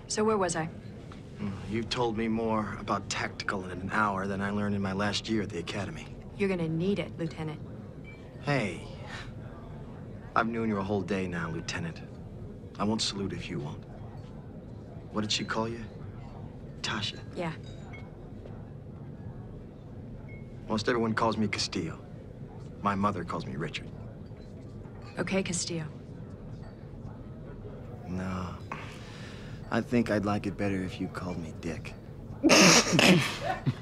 So where was I? You've told me more about tactical in an hour than I learned in my last year at the academy. You're gonna need it, Lieutenant. Hey, I've known you a whole day now, Lieutenant. I won't salute if you won't. What did she call you? Tasha. Yeah. Most everyone calls me Castillo. My mother calls me Richard. Okay, Castillo. No. I think I'd like it better if you called me Dick.